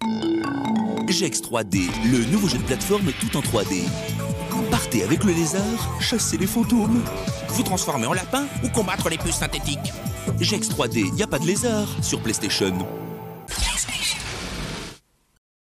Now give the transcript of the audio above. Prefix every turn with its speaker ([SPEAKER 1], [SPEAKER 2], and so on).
[SPEAKER 1] Gex 3D, le nouveau jeu de plateforme tout en 3D. Partez avec le lézard, chassez les fantômes.
[SPEAKER 2] Vous transformer en lapin ou combattre les puces synthétiques?
[SPEAKER 1] Gex 3D, y a pas de lézard sur PlayStation.